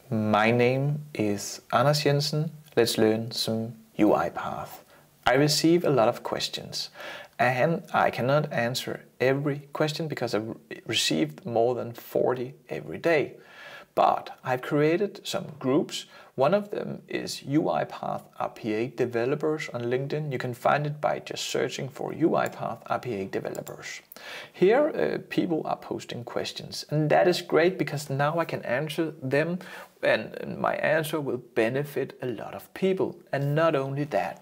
My name is Anders Jensen. Let's learn some UiPath. I receive a lot of questions and I cannot answer every question because I've received more than 40 every day. But I've created some groups. One of them is UiPath RPA developers on LinkedIn. You can find it by just searching for UiPath RPA developers. Here people are posting questions, and that is great because now I can answer them and my answer will benefit a lot of people. And not only that,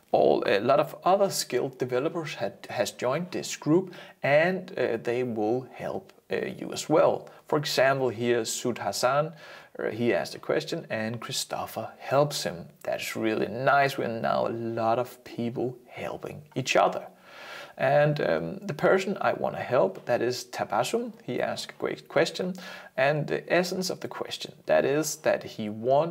a lot of other skilled developers has joined this group, and they will help you as well. For example, here Sud Hassan, he asked a question and Christopher helps him. That's really nice. We're now a lot of people helping each other. And the person I want to help, that is Tabassum. He asked a great question, and the essence of the question, that is that he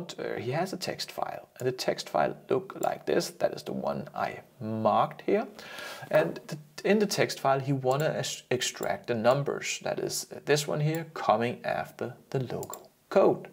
has a text file, and the text file look like this. That is the one I marked here, and in the text file he want to extract the numbers. That is this one here coming after the local code.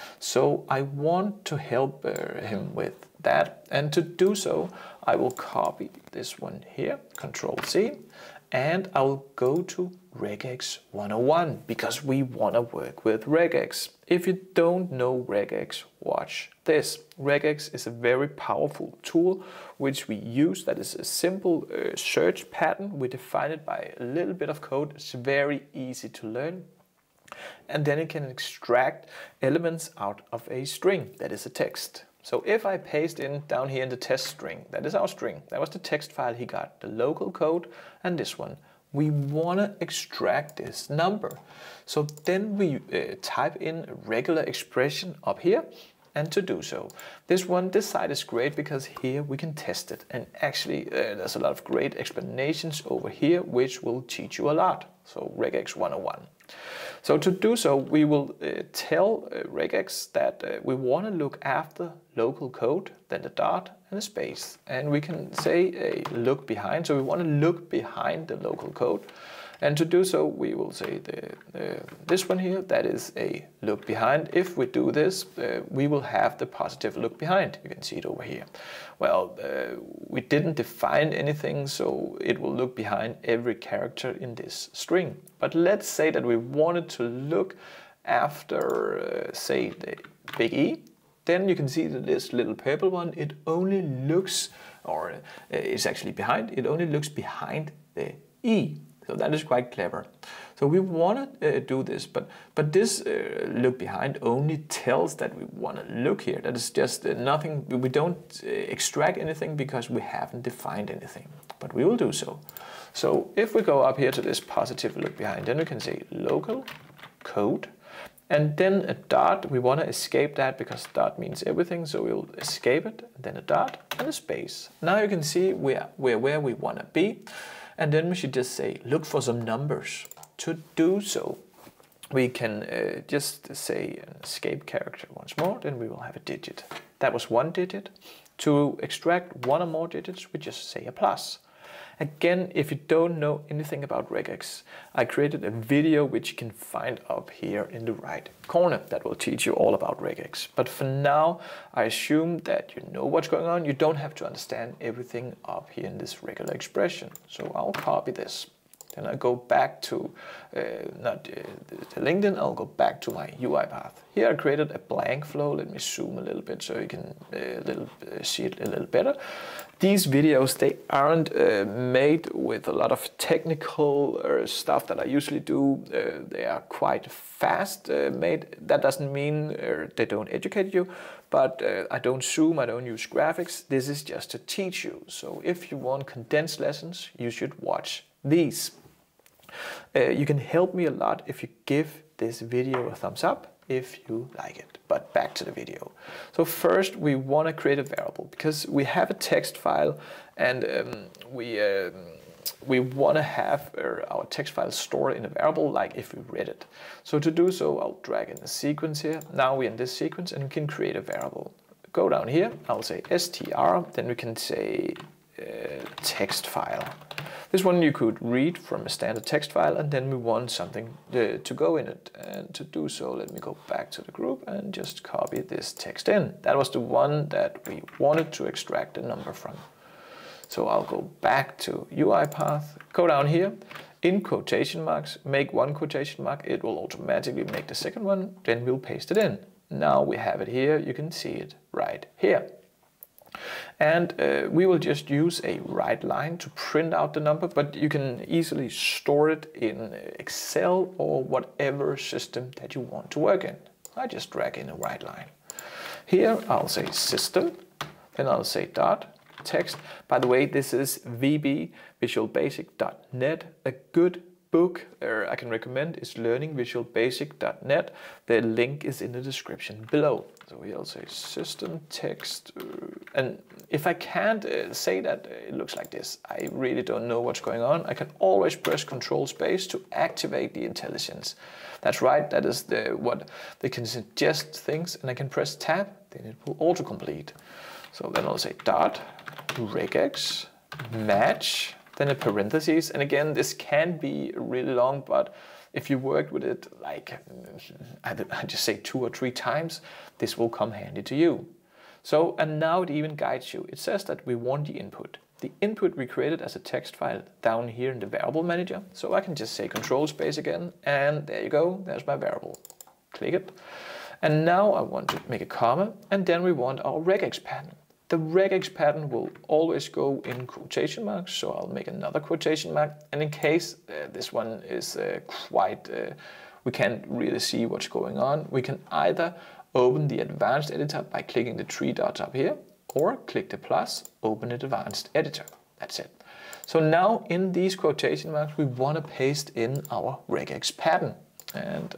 So I want to help him with that, and to do so I will copy this one here, Control C, and I will go to regex 101 because we want to work with regex. If you don't know regex, watch this. Regex is a very powerful tool which we use. That is a simple search pattern. We define it by a little bit of code. It's very easy to learn. And then it can extract elements out of a string, that is a text. So if I paste in down here in the test string, that is our string, that was the text file he got, the local code and this one. We want to extract this number. So then we type in a regular expression up here, and to do so, this side is great because here we can test it, and actually there's a lot of great explanations over here which will teach you a lot. So regex 101. So to do so, we will tell regex that we want to look after local code, then the dot and a space, and we can say a look behind. So we want to look behind the local code, and to do so we will say this one here, that is a look behind. If we do this, we will have the positive look behind. You can see it over here. Well, we didn't define anything, so it will look behind every character in this string. But let's say that we wanted to look after, say, the big E. Then you can see that this little purple one, it only looks, or it's actually behind, it only looks behind the E. So that is quite clever. So we want to do this, but this look behind only tells that we want to look here. That is just nothing. We don't extract anything because we haven't defined anything, but we will do so. So if we go up here to this positive look behind, then we can say local code, and then a dot. We want to escape that because dot means everything, so we'll escape it, and then a dot and a space. Now you can see we're where we want to be. And then we should just say, look for some numbers. To do so, we can just say an escape character once more, then we will have a digit. That was one digit. To extract one or more digits, we just say a plus. Again, if you don't know anything about regex, I created a video which you can find up here in the right corner that will teach you all about regex. But for now, I assume that you know what's going on. You don't have to understand everything up here in this regular expression. So I'll copy this. Then I go back to, the LinkedIn, I'll go back to my UiPath. Here I created a blank flow. Let me zoom a little bit so you can see it a little better. These videos, they aren't made with a lot of technical stuff that I usually do. They are quite fast made. That doesn't mean they don't educate you, but I don't zoom, I don't use graphics. This is just to teach you. So if you want condensed lessons, you should watch these. You can help me a lot if you give this video a thumbs up if you like it. But back to the video. So first we want to create a variable because we have a text file, and we want to have our text file stored in a variable like if we read it. So to do so, I'll drag in a sequence here. Now we're in this sequence and we can create a variable. Go down here, I'll say str, then we can say text file. This one you could read from a standard text file, and then we want something to go in it. And to do so, let me go back to the group and just copy this text in. That was the one that we wanted to extract the number from. So I'll go back to UiPath, go down here, in quotation marks, make one quotation mark, it will automatically make the second one, then we'll paste it in. Now we have it here, you can see it right here. And we will just use a write line to print out the number, but you can easily store it in Excel or whatever system that you want to work in. I just drag in a write line. Here I'll say system, then I'll say dot text. By the way, this is VB, visualbasic.net. A good book I can recommend is learningvisualbasic.net. The link is in the description below. So here I'll say system text, and if I can't say that it looks like this, I really don't know what's going on, I can always press Control Space to activate the intelligence. That's right, that is what they can suggest things, and I can press Tab, then it will autocomplete. So then I'll say dot regex match, then a parentheses, and again this can be really long, but if you worked with it like I just say 2 or 3 times, this will come handy to you. So, and now it even guides you. It says that we want the input. The input we created as a text file down here in the variable manager. So I can just say Control Space again, and there you go, there's my variable. Click it. And now I want to make a comma, and then we want our regex pattern. The regex pattern will always go in quotation marks, so I'll make another quotation mark. And in case this one is we can't really see what's going on, we can either open the advanced editor by clicking the 3 dots up here, or click the plus, open the advanced editor. That's it. So now in these quotation marks, we want to paste in our regex pattern. And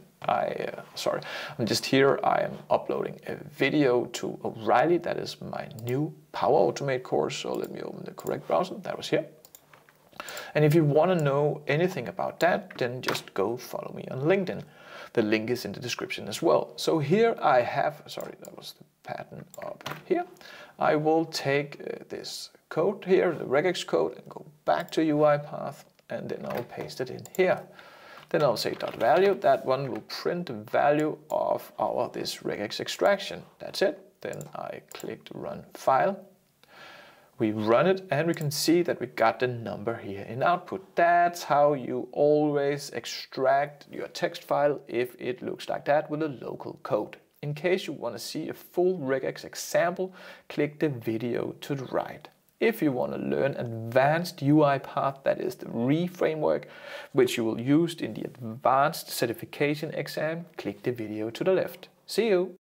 I'm just here, I am uploading a video to O'Reilly, that is my new Power Automate course, so let me open the correct browser, that was here. And if you want to know anything about that, then just go follow me on LinkedIn. The link is in the description as well. So here I have, that was the pattern up here. I will take this code here, the regex code, and go back to UiPath, and then I'll paste it in here. Then I'll say .value, that one will print the value of this regex extraction. That's it. Then I click to run file. We run it and we can see that we got the number here in output. That's how you always extract your text file if it looks like that with a local code. In case you want to see a full regex example, click the video to the right. If you want to learn advanced UiPath, that is the RE framework, which you will use in the advanced certification exam, click the video to the left. See you!